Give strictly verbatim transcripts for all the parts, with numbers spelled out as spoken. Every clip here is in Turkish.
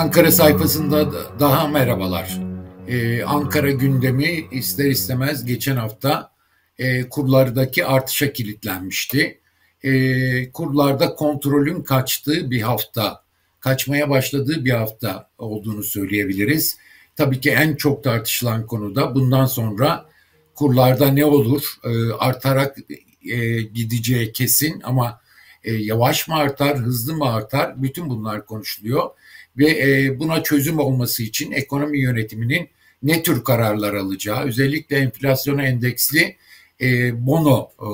Ankara sayfasında daha merhabalar. Ee, Ankara gündemi ister istemez geçen hafta e, kurlardaki artışa kilitlenmişti. E, kurlarda kontrolün kaçtığı bir hafta, kaçmaya başladığı bir hafta olduğunu söyleyebiliriz. Tabii ki en çok tartışılan konu da bundan sonra kurlarda ne olur, e, artarak e, gideceği kesin ama e, yavaş mı artar, hızlı mı artar, bütün bunlar konuşuluyor. Ve e, buna çözüm olması için ekonomi yönetiminin ne tür kararlar alacağı, özellikle enflasyona endeksli e, bono e,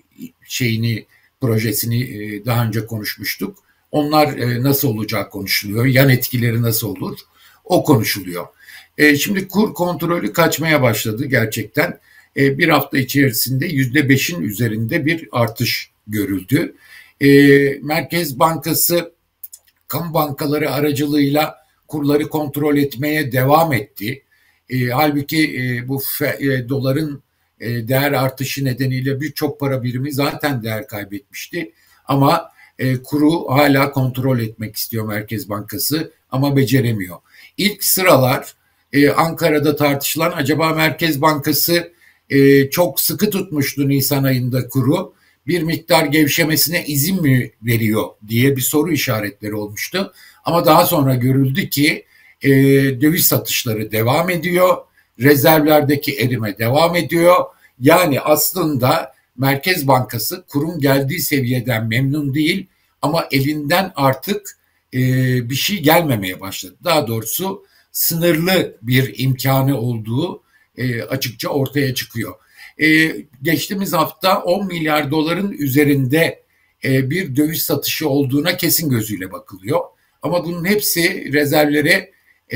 şeyini, projesini e, daha önce konuşmuştuk. Onlar e, nasıl olacağı konuşuluyor, yan etkileri nasıl olur, o konuşuluyor. E, şimdi kur kontrolü kaçmaya başladı gerçekten. E, bir hafta içerisinde yüzde beşin üzerinde bir artış görüldü. E, Merkez Bankası kamu bankaları aracılığıyla kurları kontrol etmeye devam etti. E, halbuki e, bu fe, e, doların e, değer artışı nedeniyle birçok para birimi zaten değer kaybetmişti. Ama e, kuru hala kontrol etmek istiyor Merkez Bankası ama beceremiyor. İlk sıralar e, Ankara'da tartışılan acaba Merkez Bankası e, çok sıkı tutmuştu Nisan ayında kuru. Bir miktar gevşemesine izin mi veriyor diye bir soru işaretleri olmuştu. Ama daha sonra görüldü ki e, döviz satışları devam ediyor, rezervlerdeki erime devam ediyor. Yani aslında Merkez Bankası kurun geldiği seviyeden memnun değil ama elinden artık e, bir şey gelmemeye başladı. Daha doğrusu sınırlı bir imkanı olduğu e, açıkça ortaya çıkıyor. Ee, geçtiğimiz hafta on milyar doların üzerinde e, bir döviz satışı olduğuna kesin gözüyle bakılıyor. Ama bunun hepsi rezervlere e,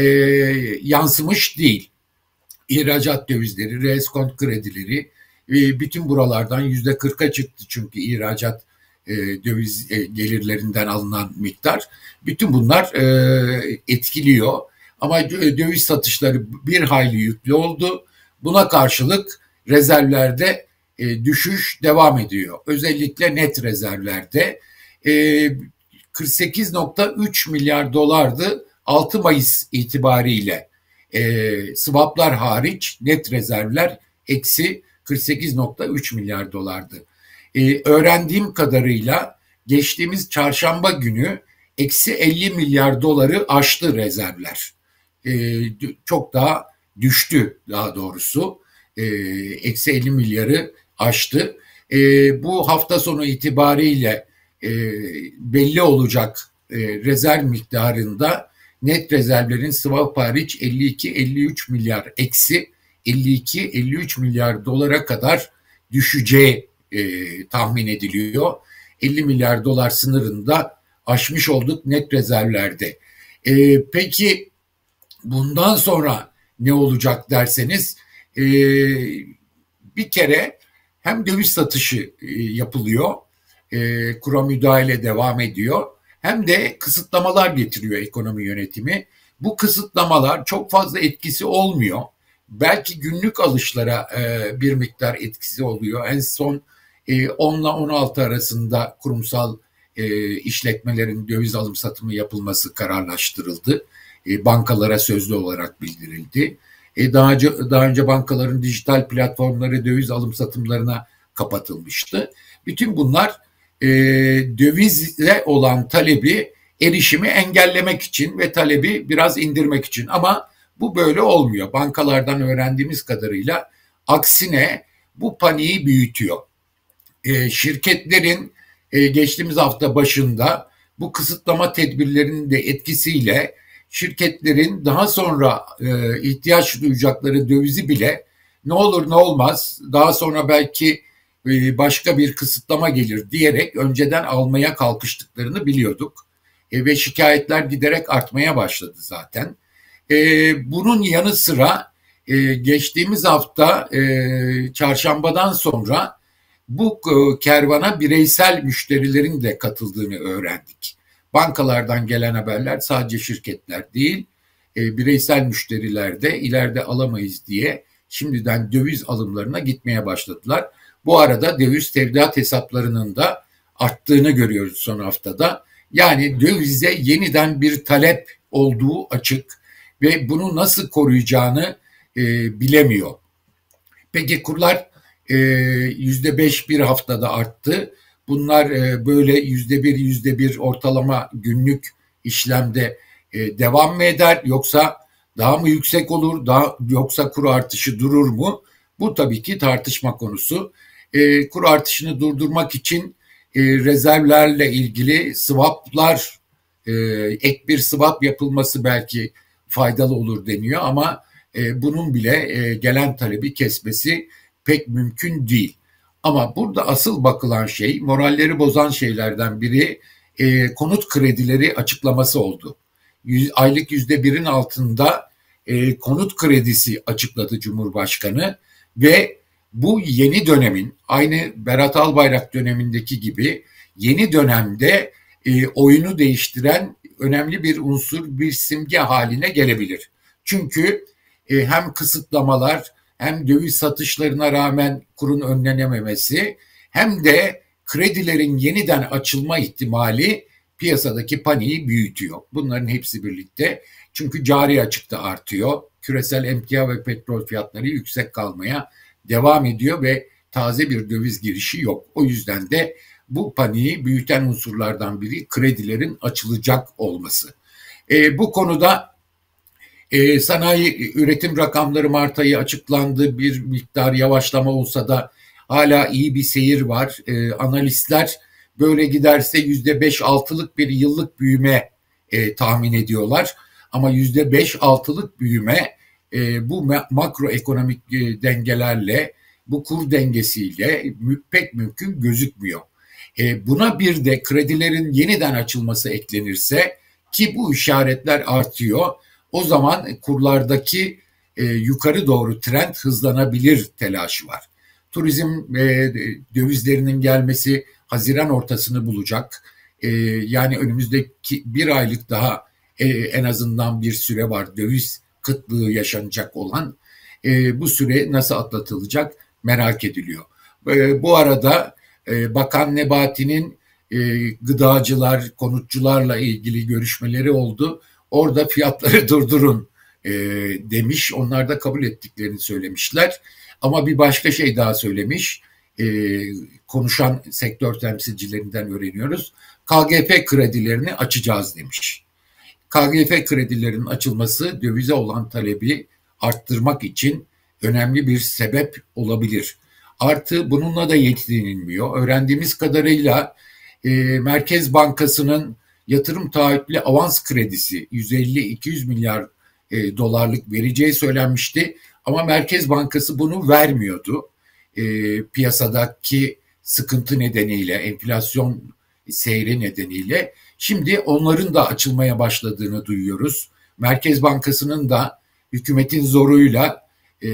yansımış değil. İhracat dövizleri, reskont kredileri e, bütün buralardan yüzde kırka çıktı çünkü ihracat e, döviz e, gelirlerinden alınan miktar. Bütün bunlar e, etkiliyor. Ama döviz satışları bir hayli yüklü oldu. Buna karşılık rezervlerde e, düşüş devam ediyor. Özellikle net rezervlerde e, kırk sekiz nokta üç milyar dolardı altı Mayıs itibariyle. E, swaplar hariç net rezervler eksi kırk sekiz nokta üç milyar dolardı. E, öğrendiğim kadarıyla geçtiğimiz çarşamba günü eksi elli milyar doları aştı rezervler. E, çok daha düştü daha doğrusu. Eksi elli milyarı aştı. E, bu hafta sonu itibariyle e, belli olacak e, rezerv miktarında net rezervlerin swap hariç elli iki elli üç milyar eksi elli iki elli üç milyar dolara kadar düşeceği e, tahmin ediliyor. elli milyar dolar sınırında aşmış olduk net rezervlerde. E, peki bundan sonra ne olacak derseniz, Ee, bir kere hem döviz satışı e, yapılıyor, e, kura müdahale devam ediyor, hem de kısıtlamalar getiriyor ekonomi yönetimi. Bu kısıtlamalar çok fazla etkisi olmuyor. Belki günlük alışlara e, bir miktar etkisi oluyor. En son e, on ile on altı arasında kurumsal e, işletmelerin döviz alım satımı yapılması kararlaştırıldı. E, bankalara sözlü olarak bildirildi. E daha önce, daha önce bankaların dijital platformları döviz alım satımlarına kapatılmıştı. Bütün bunlar e, dövizle olan talebi, erişimi engellemek için ve talebi biraz indirmek için. Ama bu böyle olmuyor. Bankalardan öğrendiğimiz kadarıyla aksine bu paniği büyütüyor. E, şirketlerin e, geçtiğimiz hafta başında bu kısıtlama tedbirlerinin de etkisiyle şirketlerin daha sonra e, ihtiyaç duyacakları dövizi bile ne olur ne olmaz daha sonra belki e, başka bir kısıtlama gelir diyerek önceden almaya kalkıştıklarını biliyorduk. E, ve şikayetler giderek artmaya başladı zaten. E, bunun yanı sıra e, geçtiğimiz hafta e, çarşambadan sonra bu e, kervana bireysel müşterilerin de katıldığını öğrendik. Bankalardan gelen haberler sadece şirketler değil, e, bireysel müşteriler de ileride alamayız diye şimdiden döviz alımlarına gitmeye başladılar. Bu arada döviz tevdiat hesaplarının da arttığını görüyoruz son haftada. Yani dövize yeniden bir talep olduğu açık ve bunu nasıl koruyacağını e, bilemiyor. Peki kurlar e, yüzde beş bir haftada arttı. Bunlar e, böyle yüzde bir, yüzde bir ortalama günlük işlemde e, devam mı eder, yoksa daha mı yüksek olur, daha yoksa kur artışı durur mu? Bu tabii ki tartışma konusu. E, kur artışını durdurmak için e, rezervlerle ilgili swaplar, e, ek bir swap yapılması belki faydalı olur deniyor, ama e, bunun bile e, gelen talebi kesmesi pek mümkün değil. Ama burada asıl bakılan şey, moralleri bozan şeylerden biri e, konut kredileri açıklaması oldu. Yüz, aylık yüzde birin altında e, konut kredisi açıkladı Cumhurbaşkanı ve bu yeni dönemin, aynı Berat Albayrak dönemindeki gibi yeni dönemde e, oyunu değiştiren önemli bir unsur, bir simge haline gelebilir. Çünkü e, hem kısıtlamalar, hem döviz satışlarına rağmen kurun önlenememesi, hem de kredilerin yeniden açılma ihtimali piyasadaki paniği büyütüyor. Bunların hepsi birlikte, çünkü cari açık da artıyor. Küresel emtia ve petrol fiyatları yüksek kalmaya devam ediyor ve taze bir döviz girişi yok. O yüzden de bu paniği büyüten unsurlardan biri kredilerin açılacak olması. E, bu konuda e, sanayi üretim rakamları Mart ayı açıklandı. Bir miktar yavaşlama olsa da hala iyi bir seyir var. E, analistler böyle giderse yüzde beş altılık bir yıllık büyüme e, tahmin ediyorlar. Ama yüzde beş altılık büyüme e, bu makroekonomik e, dengelerle, bu kur dengesiyle pek mümkün gözükmüyor. E, buna bir de kredilerin yeniden açılması eklenirse, ki bu işaretler artıyor, o zaman kurlardaki e, yukarı doğru trend hızlanabilir telaşı var. Turizm e, dövizlerinin gelmesi Haziran ortasını bulacak. E, yani önümüzdeki bir aylık daha e, en azından bir süre var döviz kıtlığı yaşanacak olan. E, bu süre nasıl atlatılacak merak ediliyor. E, bu arada e, Bakan Nebati'nin e, gıdacılar, konutçularla ilgili görüşmeleri oldu. Orada fiyatları durdurun e, demiş. Onlar da kabul ettiklerini söylemişler. Ama bir başka şey daha söylemiş. E, konuşan sektör temsilcilerinden öğreniyoruz. K G F kredilerini açacağız demiş. K G F kredilerinin açılması dövize olan talebi arttırmak için önemli bir sebep olabilir. Artı bununla da yetinilmiyor. Öğrendiğimiz kadarıyla e, Merkez Bankası'nın yatırım taahhütlü avans kredisi yüz elli iki yüz milyar e, dolarlık vereceği söylenmişti. Ama Merkez Bankası bunu vermiyordu. E, piyasadaki sıkıntı nedeniyle, enflasyon seyri nedeniyle. Şimdi onların da açılmaya başladığını duyuyoruz. Merkez Bankası'nın da hükümetin zoruyla e,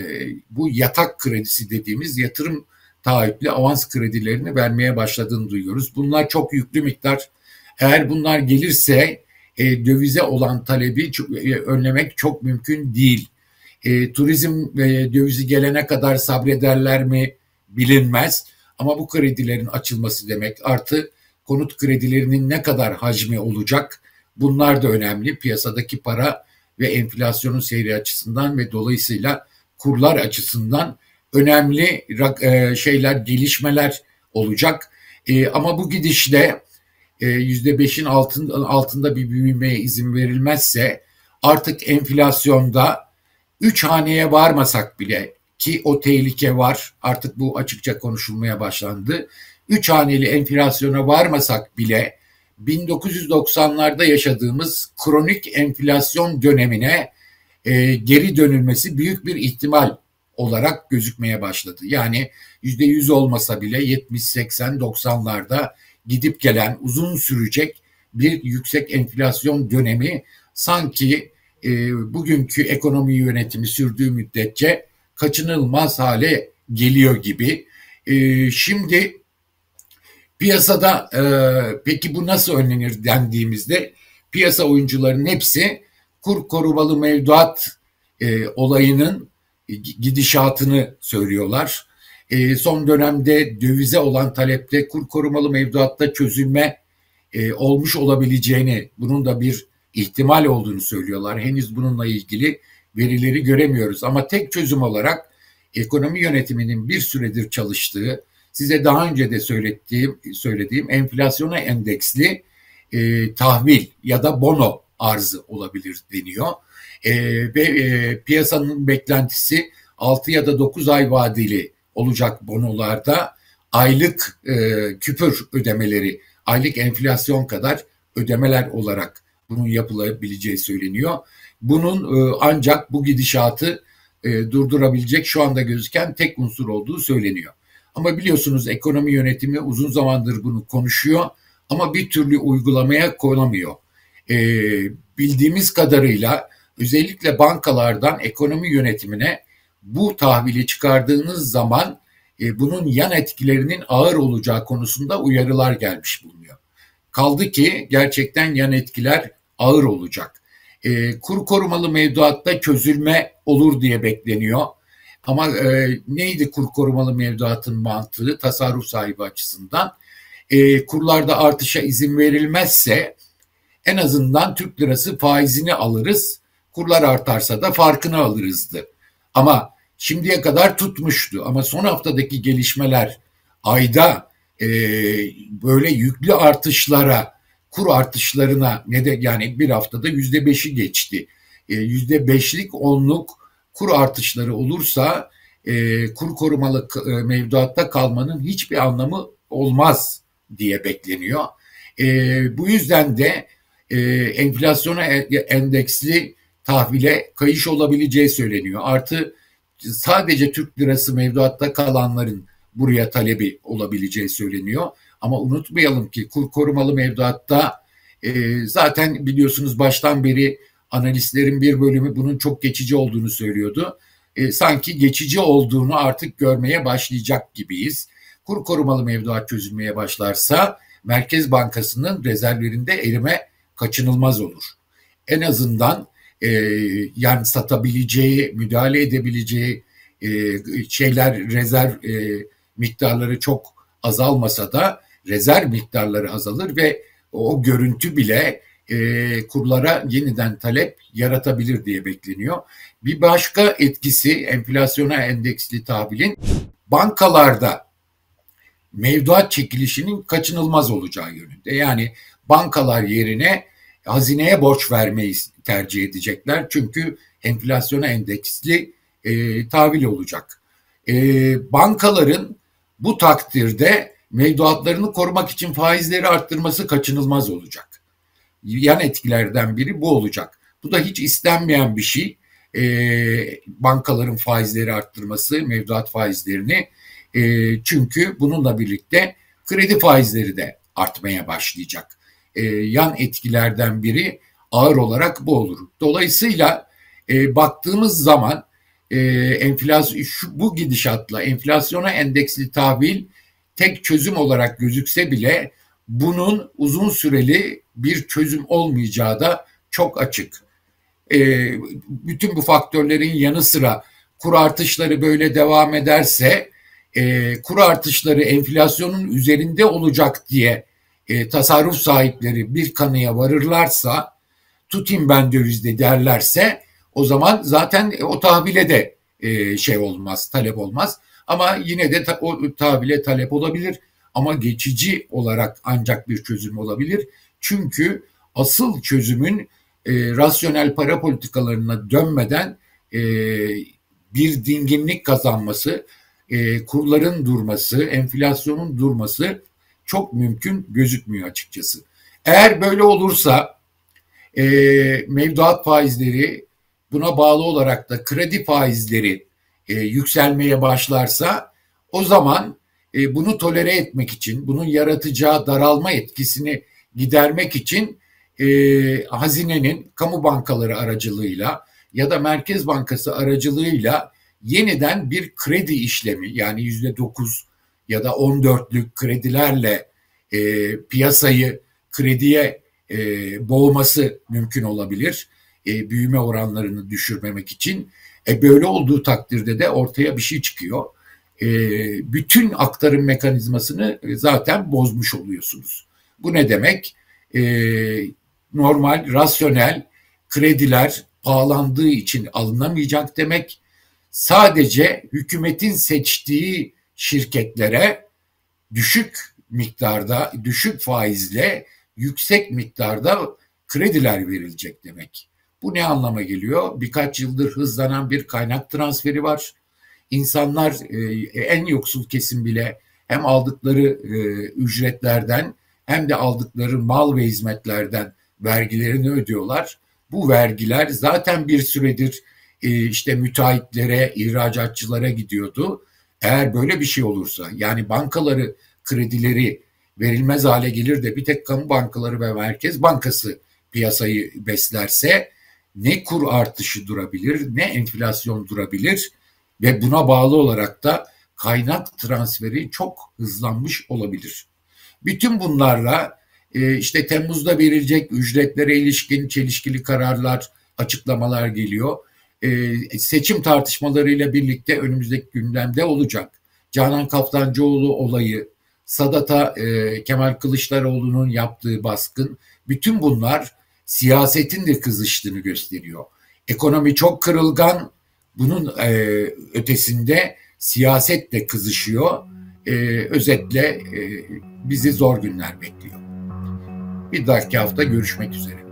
bu yatak kredisi dediğimiz yatırım taahhütlü avans kredilerini vermeye başladığını duyuyoruz. Bunlar çok yüklü miktar. Eğer bunlar gelirse e, dövize olan talebi e, önlemek çok mümkün değil. E, turizm e, dövizi gelene kadar sabrederler mi bilinmez. Ama bu kredilerin açılması demek, artı konut kredilerinin ne kadar hacmi olacak, bunlar da önemli. Piyasadaki para ve enflasyonun seyri açısından ve dolayısıyla kurlar açısından önemli e, şeyler, gelişmeler olacak. E, ama bu gidişle yüzde beşin altında, altında bir büyümeye izin verilmezse, artık enflasyonda üç haneye varmasak bile, ki o tehlike var, artık bu açıkça konuşulmaya başlandı. Üç haneli enflasyona varmasak bile bin dokuz yüz doksanlarda yaşadığımız kronik enflasyon dönemine e, geri dönülmesi büyük bir ihtimal olarak gözükmeye başladı. Yani yüzde yüz olmasa bile yetmiş seksen doksanlarda gidip gelen, uzun sürecek bir yüksek enflasyon dönemi sanki e, bugünkü ekonomi yönetimi sürdüğü müddetçe kaçınılmaz hale geliyor gibi. E, şimdi piyasada e, peki bu nasıl önlenir dendiğimizde, piyasa oyuncularının hepsi kur korumalı mevduat e, olayının gidişatını söylüyorlar. E, son dönemde dövize olan talepte kur korumalı mevduatta çözülme e, olmuş olabileceğini, bunun da bir ihtimal olduğunu söylüyorlar. Henüz bununla ilgili verileri göremiyoruz. Ama tek çözüm olarak ekonomi yönetiminin bir süredir çalıştığı, size daha önce de söylediğim, söylediğim enflasyona endeksli e, tahvil ya da bono arzı olabilir deniyor. E, ve e, piyasanın beklentisi altı ya da dokuz ay vadeli olacak bonolarda aylık e, küpür ödemeleri, aylık enflasyon kadar ödemeler olarak bunun yapılabileceği söyleniyor. Bunun e, ancak bu gidişatı e, durdurabilecek şu anda gözüken tek unsur olduğu söyleniyor. Ama biliyorsunuz ekonomi yönetimi uzun zamandır bunu konuşuyor ama bir türlü uygulamaya konamıyor. E, bildiğimiz kadarıyla özellikle bankalardan ekonomi yönetimine bu tahvili çıkardığınız zaman e, bunun yan etkilerinin ağır olacağı konusunda uyarılar gelmiş bulunuyor. Kaldı ki gerçekten yan etkiler ağır olacak. E, kur korumalı mevduatta çözülme olur diye bekleniyor. Ama e, neydi kur korumalı mevduatın mantığı tasarruf sahibi açısından? E, kurlarda artışa izin verilmezse en azından Türk lirası faizini alırız. Kurlar artarsa da farkını alırızdı. Ama şimdiye kadar tutmuştu. Ama son haftadaki gelişmeler ayda e, böyle yüklü artışlara, kur artışlarına ne de yani bir haftada yüzde beşi geçti. E, yüzde beşlik onluk kur artışları olursa e, kur korumalı e, mevduatta kalmanın hiçbir anlamı olmaz diye bekleniyor. E, bu yüzden de e, enflasyona endeksli tahvile kayış olabileceği söyleniyor. Artı sadece Türk lirası mevduatta kalanların buraya talebi olabileceği söyleniyor. Ama unutmayalım ki kur korumalı mevduatta e, zaten biliyorsunuz baştan beri analistlerin bir bölümü bunun çok geçici olduğunu söylüyordu. E, sanki geçici olduğunu artık görmeye başlayacak gibiyiz. Kur korumalı mevduat çözülmeye başlarsa Merkez Bankası'nın rezervlerinde erime kaçınılmaz olur. En azından e, yani satabileceği, müdahale edebileceği e, şeyler, rezerv e, miktarları çok azalmasa da rezerv miktarları azalır ve o görüntü bile e, kurlara yeniden talep yaratabilir diye bekleniyor. Bir başka etkisi enflasyona endeksli tahvilin bankalarda mevduat çekilişinin kaçınılmaz olacağı yönünde. Yani bankalar yerine hazineye borç vermeyi tercih edecekler. Çünkü enflasyona endeksli e, tahvil olacak. E, bankaların bu takdirde mevduatlarını korumak için faizleri arttırması kaçınılmaz olacak. Yan etkilerden biri bu olacak. Bu da hiç istenmeyen bir şey. E, bankaların faizleri arttırması, mevduat faizlerini. E, çünkü bununla birlikte kredi faizleri de artmaya başlayacak. E, yan etkilerden biri ağır olarak bu olur. Dolayısıyla e, baktığımız zaman e, enflasyon şu, bu gidişatla enflasyona endeksli tahvil tek çözüm olarak gözükse bile bunun uzun süreli bir çözüm olmayacağı da çok açık. E, bütün bu faktörlerin yanı sıra kur artışları böyle devam ederse e, kur artışları enflasyonun üzerinde olacak diye e, tasarruf sahipleri bir kanıya varırlarsa, tutayım ben dövizde derlerse o zaman zaten o tahvile de e, şey olmaz, talep olmaz. Ama yine de ta, o tahvile talep olabilir ama geçici olarak ancak bir çözüm olabilir. Çünkü asıl çözümün e, rasyonel para politikalarına dönmeden e, bir dinginlik kazanması, e, kurların durması, enflasyonun durması çok mümkün gözükmüyor açıkçası. Eğer böyle olursa e, mevduat faizleri buna bağlı olarak da kredi faizleri e, yükselmeye başlarsa o zaman e, bunu tolere etmek için, bunun yaratacağı daralma etkisini gidermek için e, hazinenin kamu bankaları aracılığıyla ya da Merkez Bankası aracılığıyla yeniden bir kredi işlemi yani yüzde dokuz ya da on dörtlük kredilerle e, piyasayı krediye e, boğması mümkün olabilir. E, büyüme oranlarını düşürmemek için. E, böyle olduğu takdirde de ortaya bir şey çıkıyor. E, bütün aktarım mekanizmasını zaten bozmuş oluyorsunuz. Bu ne demek? E, normal, rasyonel krediler pahalandığı için alınamayacak demek. Sadece hükümetin seçtiği şirketlere düşük miktarda, düşük faizle yüksek miktarda krediler verilecek demek. Bu ne anlama geliyor? Birkaç yıldır hızlanan bir kaynak transferi var. İnsanlar, en yoksul kesim bile hem aldıkları ücretlerden hem de aldıkları mal ve hizmetlerden vergilerini ödüyorlar. Bu vergiler zaten bir süredir işte müteahhitlere, ihracatçılara gidiyordu. Eğer böyle bir şey olursa, yani bankaları kredileri verilmez hale gelir de bir tek kamu bankaları ve Merkez Bankası piyasayı beslerse ne kur artışı durabilir, ne enflasyon durabilir ve buna bağlı olarak da kaynak transferi çok hızlanmış olabilir. Bütün bunlarla işte Temmuz'da verilecek ücretlere ilişkin çelişkili kararlar, açıklamalar geliyor. Seçim tartışmalarıyla birlikte önümüzdeki gündemde olacak. Canan Kaftancıoğlu olayı, Sadat'a e, Kemal Kılıçdaroğlu'nun yaptığı baskın, bütün bunlar siyasetin de kızıştığını gösteriyor. Ekonomi çok kırılgan, bunun e, ötesinde siyaset de kızışıyor. E, özetle e, bizi zor günler bekliyor. Bir dahaki hafta görüşmek üzere.